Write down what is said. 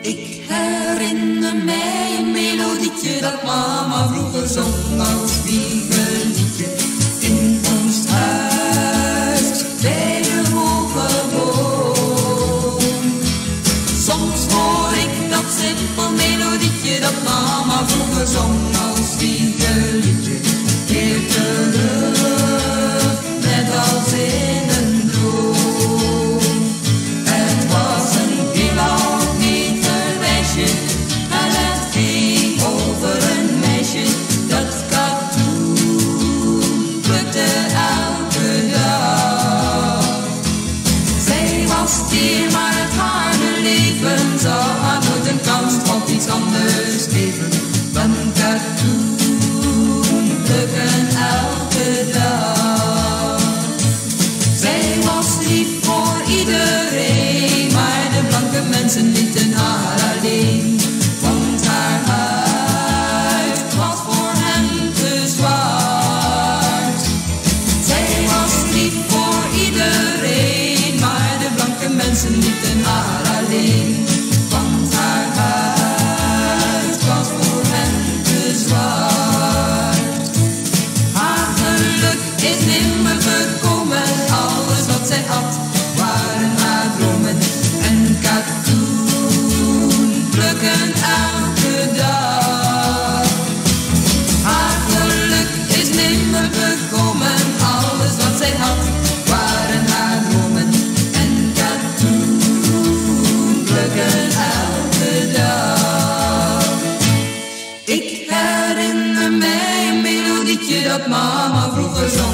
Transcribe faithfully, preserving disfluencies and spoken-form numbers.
Ik herinner mij een melodietje dat mama vroeger zong als wiegeliedje. In ons huis bij de hoge boom. Soms hoor ik dat simpel melodietje dat mama vroeger zong als wiegeliedje. Keer terug, net als in een droom. Het was een heel oud meterwijsje en het ging over een meisje dat katoen plukte elke dag. Zij was teer, maar het harde leven zou haar nooit een kans op iets anders geven dan katoen plukken elke dag. Zij was lief voor iedereen, maar de blanke mensen lieten haar alleen. Want haar huid was voor hen te zwart. Zij was lief voor iedereen, maar de blanke mensen lieten haar alleen. Want haar huid was voor hen te zwart. Haar geluk is nimmer gekomen, alles wat zij had waren haar dromen. En katoen plukken elke dag. Haar geluk is nimmer gekomen, alles wat zij had waren haar dromen. En katoen plukken elke dag. Ik herinner mij een melodietje dat mama vroeger zong